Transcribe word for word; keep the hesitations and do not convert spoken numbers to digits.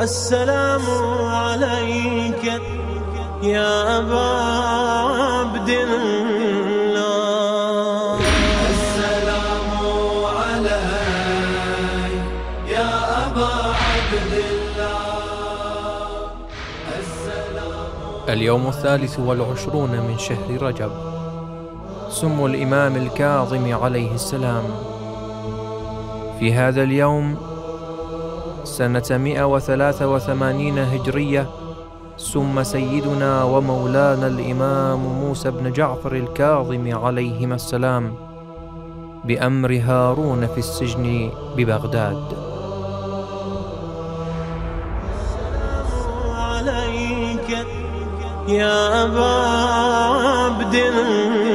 السلام عليك يا أبا عبد الله. السلام عليك يا أبا عبد الله. السلام. اليوم الثالث والعشرون من شهر رجب، سم الإمام الكاظم عليه السلام. في هذا اليوم سنة مئة وثلاثة وثمانين هجرية سم سيدنا ومولانا الإمام موسى بن جعفر الكاظم عليهما السلام بأمر هارون في السجن ببغداد. السلام عليك يا أبا عبد الله.